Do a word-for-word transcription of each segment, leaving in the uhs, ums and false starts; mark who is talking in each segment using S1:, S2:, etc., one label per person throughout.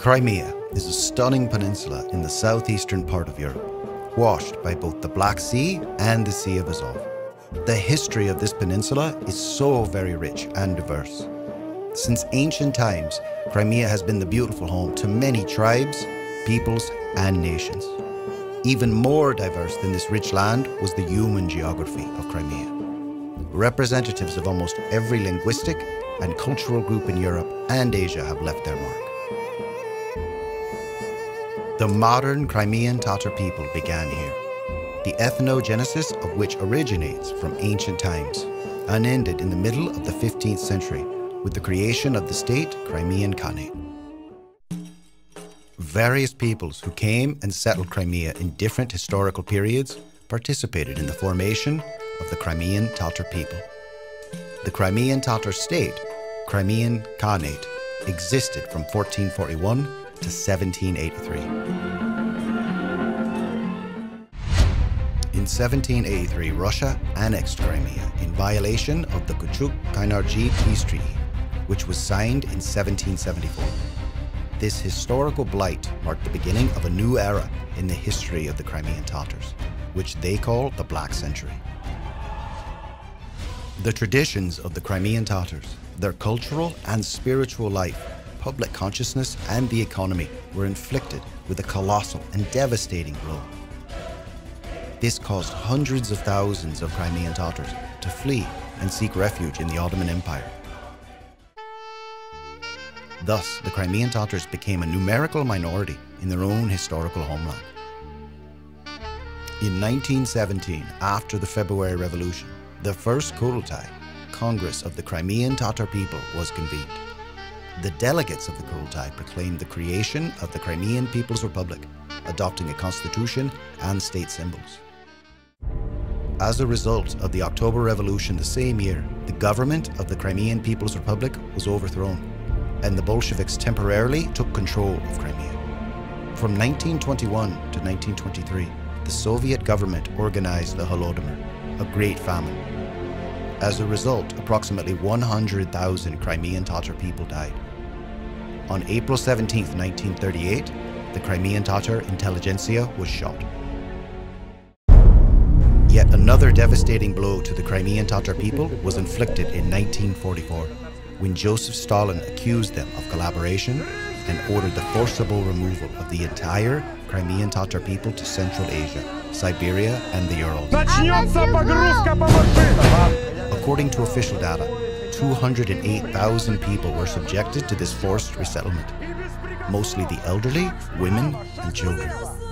S1: Crimea is a stunning peninsula in the southeastern part of Europe, washed by both the Black Sea and the Sea of Azov. The history of this peninsula is so very rich and diverse. Since ancient times, Crimea has been the beautiful home to many tribes, peoples, and nations. Even more diverse than this rich land was the human geography of Crimea. Representatives of almost every linguistic and cultural group in Europe and Asia have left their mark. The modern Crimean Tatar people began here, the ethnogenesis of which originates from ancient times and ended in the middle of the fifteenth century with the creation of the state Crimean Khanate. Various peoples who came and settled Crimea in different historical periods participated in the formation of the Crimean Tatar people. The Crimean Tatar state, Crimean Khanate, existed from fourteen forty-one to seventeen eighty-three. In seventeen eighty-three, Russia annexed Crimea in violation of the Kuchuk-Kainarji Peace Treaty, which was signed in seventeen seventy-four. This historical blight marked the beginning of a new era in the history of the Crimean Tatars, which they call the Black Century. The traditions of the Crimean Tatars, their cultural and spiritual life, public consciousness, and the economy were inflicted with a colossal and devastating blow. This caused hundreds of thousands of Crimean Tatars to flee and seek refuge in the Ottoman Empire. Thus, the Crimean Tatars became a numerical minority in their own historical homeland. In nineteen seventeen, after the February Revolution, the first Kurultai, Congress of the Crimean Tatar people, was convened. The delegates of the Kurultai proclaimed the creation of the Crimean People's Republic, adopting a constitution and state symbols. As a result of the October Revolution the same year, the government of the Crimean People's Republic was overthrown, and the Bolsheviks temporarily took control of Crimea. From nineteen twenty-one to nineteen twenty-three, the Soviet government organized the Holodomor, a great famine. As a result, approximately one hundred thousand Crimean Tatar people died. On April seventeenth, nineteen thirty-eight, the Crimean Tatar intelligentsia was shot. Yet another devastating blow to the Crimean Tatar people was inflicted in nineteen forty-four, when Joseph Stalin accused them of collaboration and ordered the forcible removal of the entire Crimean Tatar people to Central Asia, Siberia, and the Urals. According to official data, two hundred eight thousand people were subjected to this forced resettlement, mostly the elderly, women, and children.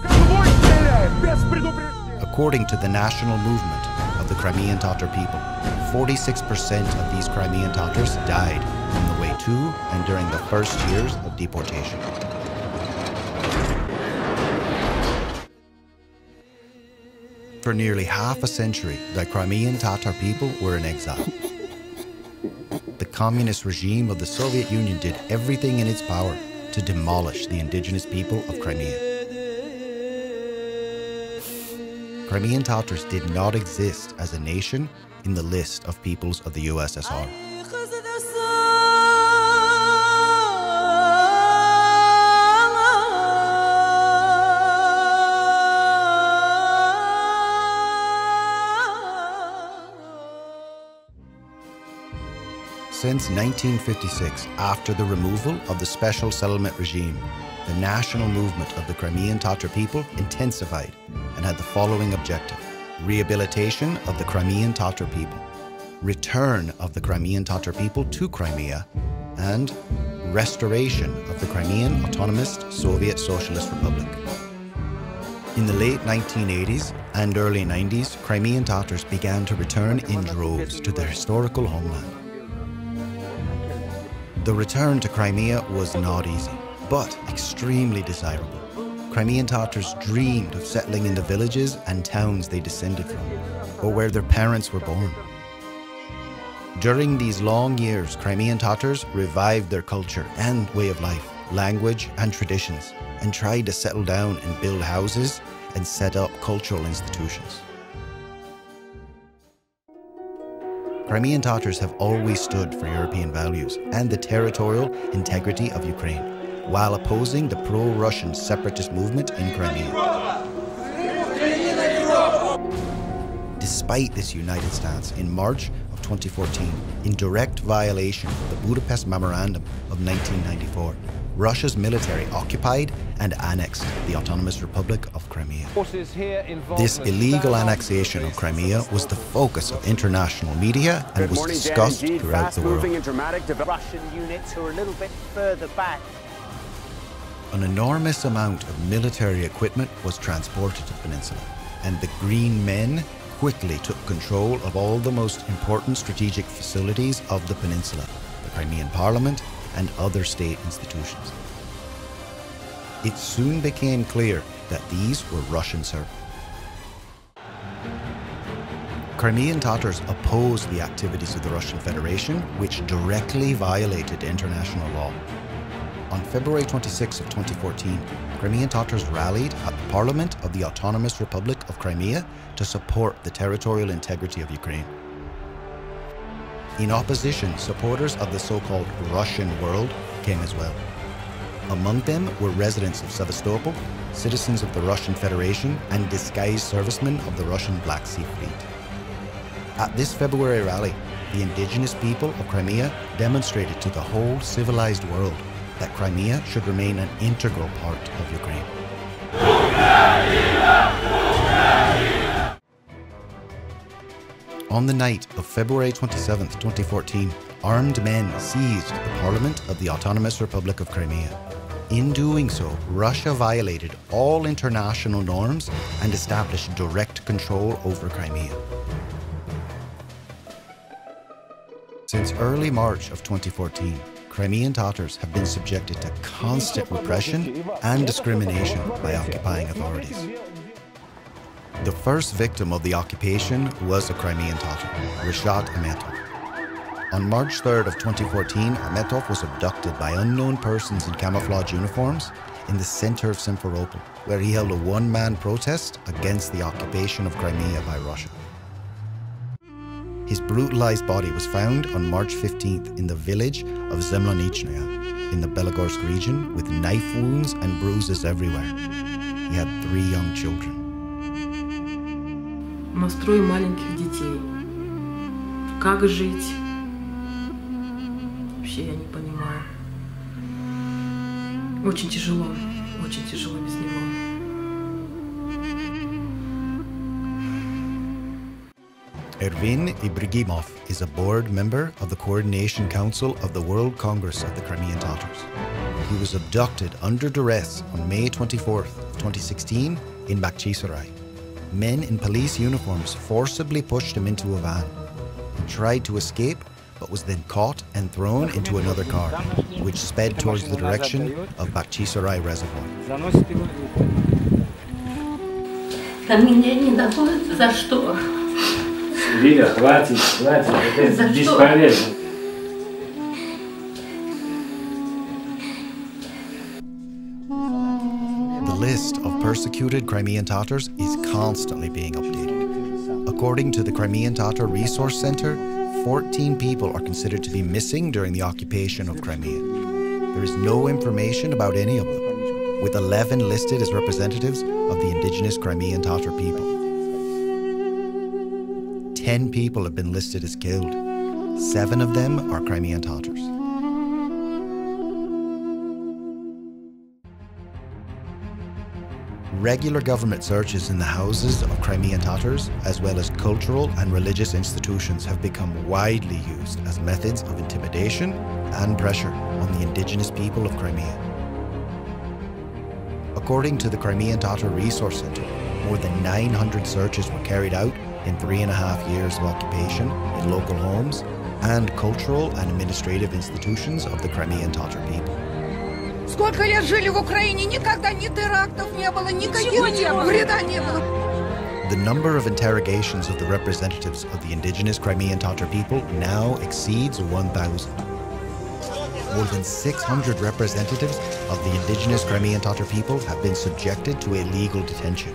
S1: According to the national movement of the Crimean Tatar people, forty-six percent of these Crimean Tatars died on the way to and during the first years of deportation. For nearly half a century, the Crimean Tatar people were in exile. The communist regime of the Soviet Union did everything in its power to demolish the indigenous people of Crimea. Crimean Tatars did not exist as a nation in the list of peoples of the U S S R. Since nineteen fifty-six, after the removal of the special settlement regime, the national movement of the Crimean Tatar people intensified and had the following objective: rehabilitation of the Crimean Tatar people, return of the Crimean Tatar people to Crimea, and restoration of the Crimean Autonomous Soviet Socialist Republic. In the late nineteen eighties and early nineties, Crimean Tatars began to return in droves to their historical homeland. The return to Crimea was not easy, but extremely desirable. Crimean Tatars dreamed of settling in the villages and towns they descended from, or where their parents were born. During these long years, Crimean Tatars revived their culture and way of life, language and traditions, and tried to settle down and build houses and set up cultural institutions. Crimean Tatars have always stood for European values and the territorial integrity of Ukraine, while opposing the pro-Russian separatist movement in Crimea. Despite this united stance, in March of twenty fourteen, in direct violation of the Budapest Memorandum of nineteen ninety-four, Russia's military occupied and annexed the Autonomous Republic of Crimea. This illegal annexation of Crimea was the focus of international media and was discussed throughout the world.
S2: Russian units who are a little bit further back.
S1: An enormous amount of military equipment was transported to the peninsula, and the Green Men quickly took control of all the most important strategic facilities of the peninsula, the Crimean Parliament and other state institutions. It soon became clear that these were Russian servants. Crimean Tatars opposed the activities of the Russian Federation, which directly violated international law. On February twenty-sixth of twenty fourteen, Crimean Tatars rallied at the Parliament of the Autonomous Republic of Crimea to support the territorial integrity of Ukraine. In opposition, supporters of the so-called Russian world came as well. Among them were residents of Sevastopol, citizens of the Russian Federation, and disguised servicemen of the Russian Black Sea Fleet. At this February rally, the indigenous people of Crimea demonstrated to the whole civilized world that Crimea should remain an integral part of Ukraine. On the night of February twenty-seventh, twenty fourteen, armed men seized the Parliament of the Autonomous Republic of Crimea. In doing so, Russia violated all international norms and established direct control over Crimea. Since early March of twenty fourteen, Crimean Tatars have been subjected to constant repression and discrimination by occupying authorities. The first victim of the occupation was a Crimean Tatar, Rishad Ametov. On March third of twenty fourteen, Ametov was abducted by unknown persons in camouflage uniforms in the center of Simferopol, where he held a one-man protest against the occupation of Crimea by Russia. His brutalized body was found on March fifteenth in the village of Zemlonichnoye in the Belogorsk region with knife wounds and bruises everywhere. He had three young children.
S3: Настрой маленьких детей. Как жить? Вообще я не понимаю. Очень тяжело, очень тяжело без него.
S1: Ervin Ibragimov is a board member of the Coordination Council of the World Congress of the Crimean Tatars. He was abducted under duress on May twenty-fourth, twenty sixteen in Bakhchisarai. Men in police uniforms forcibly pushed him into a van. He tried to escape, but was then caught and thrown into another car, which sped towards the direction of Bakhchisarai Reservoir.
S3: За что?
S4: Лиля, хватит, хватит, это бесполезно.
S1: The list of persecuted Crimean Tatars is constantly being updated. According to the Crimean Tatar Resource Center, fourteen people are considered to be missing during the occupation of Crimea. There is no information about any of them, with eleven listed as representatives of the indigenous Crimean Tatar people. Ten people have been listed as killed. Seven of them are Crimean Tatars. Regular government searches in the houses of Crimean Tatars, as well as cultural and religious institutions, have become widely used as methods of intimidation and pressure on the indigenous people of Crimea. According to the Crimean Tatar Resource Center, more than nine hundred searches were carried out in three and a half years of occupation in local homes and cultural and administrative institutions of the Crimean Tatar people.
S5: Сколько лет жили в Украине, никогда ни терактов не было, никаких вреда не было.
S1: The number of interrogations of the representatives of the indigenous Crimean Tatar people now exceeds one thousand. More than six hundred representatives of the indigenous Crimean Tatar people have been subjected to illegal detention.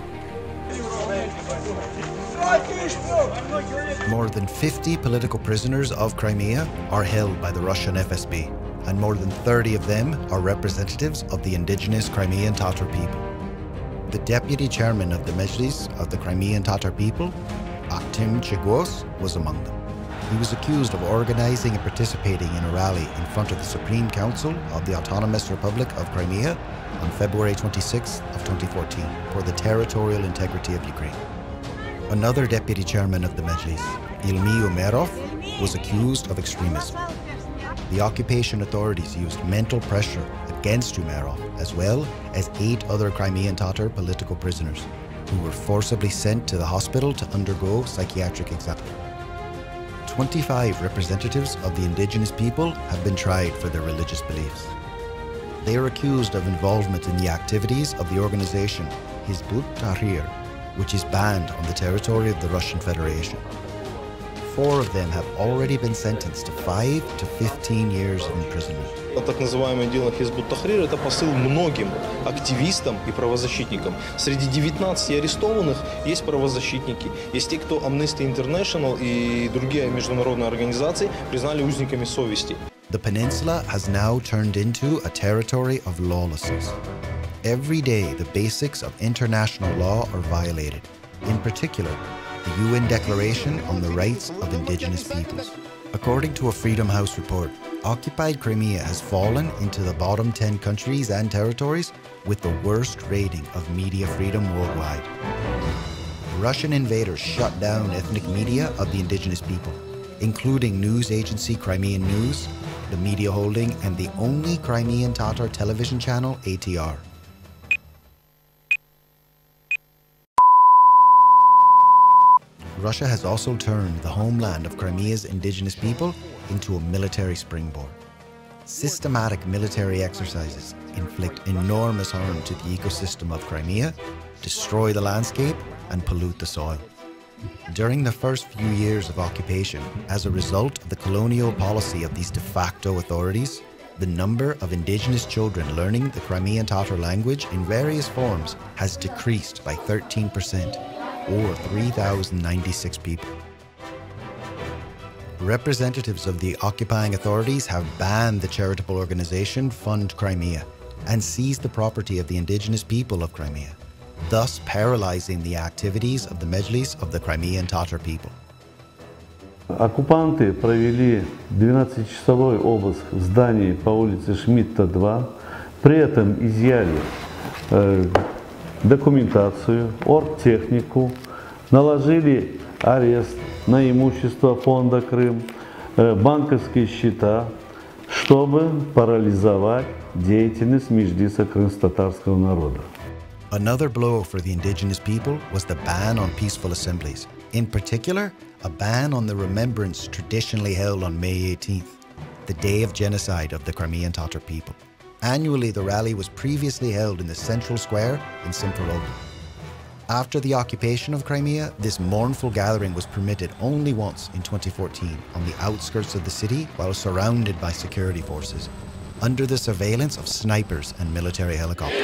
S1: More than fifty political prisoners of Crimea are held by the Russian F S B. and more than thirty of them are representatives of the indigenous Crimean Tatar people. The deputy chairman of the Mejlis of the Crimean Tatar people, Aktim Chigos, was among them. He was accused of organizing and participating in a rally in front of the Supreme Council of the Autonomous Republic of Crimea on February twenty-sixth of twenty fourteen for the territorial integrity of Ukraine. Another deputy chairman of the Mejlis, Ilmi Umerov, was accused of extremism. The occupation authorities used mental pressure against Umerov, as well as eight other Crimean Tatar political prisoners who were forcibly sent to the hospital to undergo psychiatric exam. twenty-five representatives of the indigenous people have been tried for their religious beliefs. They are accused of involvement in the activities of the organization Hizb ut-Tahrir, which is banned on the territory of the Russian Federation. Four of them have already been sentenced to five to fifteen years of imprisonment.
S6: Так называемое дело Хизб ут-Тахрир – это посыл многим активистам и правозащитникам. Среди девятнадцати арестованных есть правозащитники. Есть те, кто Amnesty International и другие международные организации признали узниками совести.
S1: The peninsula has now turned into a territory of lawlessness. Every day, the basics of international law are violated. In particular, the U N Declaration on the Rights of Indigenous Peoples. According to a Freedom House report, occupied Crimea has fallen into the bottom ten countries and territories with the worst rating of media freedom worldwide. Russian invaders shut down ethnic media of the indigenous people, including news agency Crimean News, the media holding, and the only Crimean Tatar television channel, A T R. Russia has also turned the homeland of Crimea's indigenous people into a military springboard. Systematic military exercises inflict enormous harm to the ecosystem of Crimea, destroy the landscape, and pollute the soil. During the first few years of occupation, as a result of the colonial policy of these de facto authorities, the number of indigenous children learning the Crimean Tatar language in various forms has decreased by thirteen percent, or three thousand ninety-six people. Representatives of the occupying authorities have banned the charitable organization Fund Crimea and seized the property of the indigenous people of Crimea, thus paralyzing the activities of the Mejlis of the Crimean Tatar people.
S7: Оккупанты провели двенадцатичасовой обыск в здании по улице Шмидта два, при этом изъяли э, документацию, оргтехнику, наложили арест на имущество фонда Крым, э, банковские счета, чтобы парализовать деятельность Меджлиса крымско-татарского народа.
S1: Another blow for the indigenous people was the ban on peaceful assemblies. In particular, a ban on the remembrance traditionally held on May eighteenth, the day of genocide of the Crimean Tatar people. Annually, the rally was previously held in the central square in Simferopol. After the occupation of Crimea, this mournful gathering was permitted only once in twenty fourteen on the outskirts of the city while surrounded by security forces, under the surveillance of snipers and military helicopters.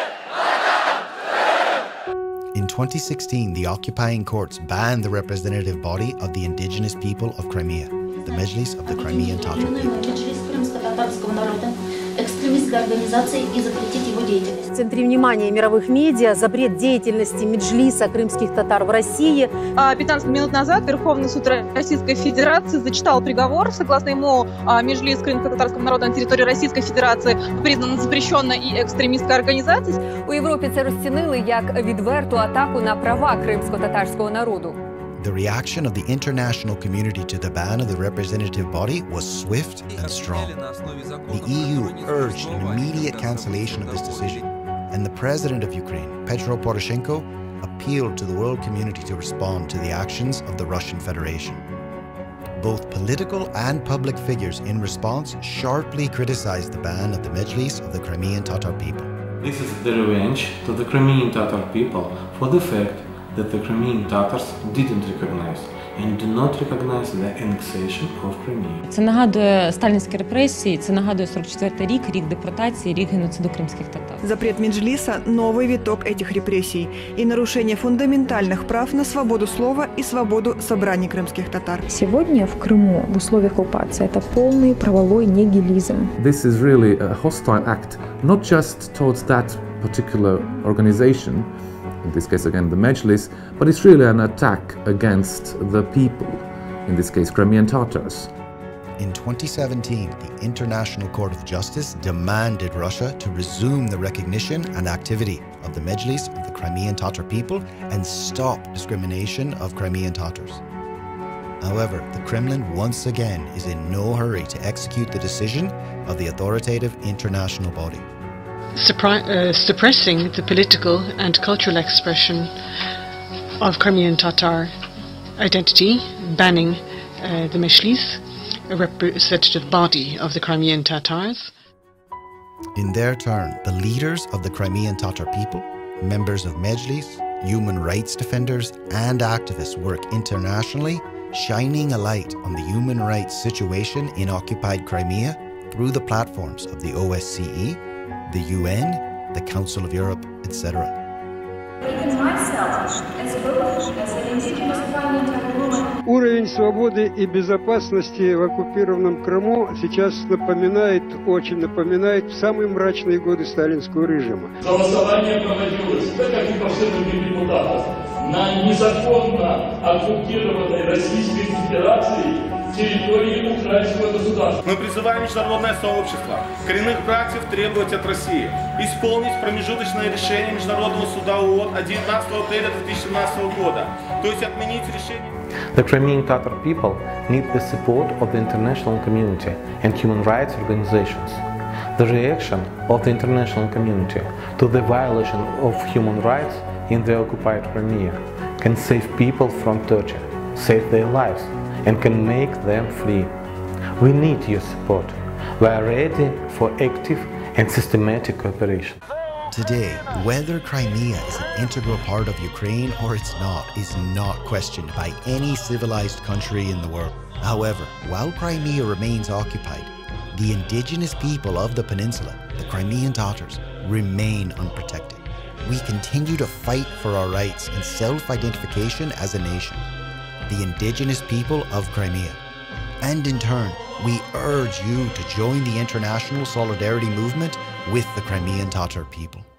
S1: In twenty sixteen, the occupying courts banned the representative body of the indigenous people of Crimea, the Mejlis of the Crimean Tatar people.
S8: В центре внимания мировых медиа запрет деятельности Меджлиса крымских татар в России.
S9: пятнадцать минут назад Верховный суд Российской Федерации зачитал приговор. Согласно ему, Меджлис крымско-татарского народа на территории Российской Федерации признан запрещенной и екстремістською організацією.
S8: У Європі це розцінили як відверту атаку на права кримсько-татарського народу.
S1: The reaction of the international community to the ban of the representative body was swift and strong. The E U urged an immediate cancellation of this decision, and the president of Ukraine, Petro Poroshenko, appealed to the world community to respond to the actions of the Russian Federation. Both political and public figures in response sharply criticized the ban of the Mejlis of the Crimean Tatar people.
S10: This is the revenge to the Crimean Tatar people for the fact that the Crimean Tatars didn't recognize and do not recognize the annexation of Crimea.
S11: Це нагадує сталінські репресії, це нагадує сорок четвертий рік, рік депортації, рік геноциду кримських татар.
S12: Запрет Меджлиса – новый виток этих репрессий и нарушение фундаментальных прав на свободу слова и свободу собраний крымских татар.
S13: Сегодня в Крыму в условиях оккупации это полный правовой нигилизм.
S14: This is really a hostile act, not just towards that particular organization, in this case again the Mejlis, but it's really an attack against the people, in this case Crimean Tatars.
S1: In twenty seventeen, the International Court of Justice demanded Russia to resume the recognition and activity of the Mejlis of the Crimean Tatar people and stop discrimination of Crimean Tatars. However, the Kremlin once again is in no hurry to execute the decision of the authoritative international body.
S15: Suppri- uh, suppressing the political and cultural expression of Crimean Tatar identity, banning uh, the Mejlis, a representative body of the Crimean Tatars.
S1: In their turn, the leaders of the Crimean Tatar people, members of Mejlis, human rights defenders and activists work internationally, shining a light on the human rights situation in occupied Crimea through the platforms of the O S C E, the U N, the Council of Europe, et cetera.
S16: Even myself, as both as an indigenous Crimean Tatar woman.
S17: Уровень свободы и безопасности в оккупированном Крыму сейчас напоминает, очень напоминает самые мрачные годы сталинского режима.
S18: Голосование проводилось, так как и по всем другим депутатам, на незаконно оккупированной Российской Федерации территории украинского государства.
S19: Мы призываем международное сообщество, коренных братьев требовать от России исполнить промежуточное решение Международного суда ООН от девятнадцатого апреля две тысячи семнадцатого года, то есть отменить решение.
S20: The Crimean Tatar people need the support of the international community and human rights organizations. The reaction of the international community to the violation of human rights in the occupied Crimea can save people from torture, save their lives, and can make them flee. We need your support. We are ready for active and systematic cooperation.
S1: Today, whether Crimea is an integral part of Ukraine or it's not is not questioned by any civilized country in the world. However, while Crimea remains occupied, the indigenous people of the peninsula, the Crimean Tatars, remain unprotected. We continue to fight for our rights and self-identification as a nation, the indigenous people of Crimea. And in turn, we urge you to join the international solidarity movement with the Crimean Tatar people.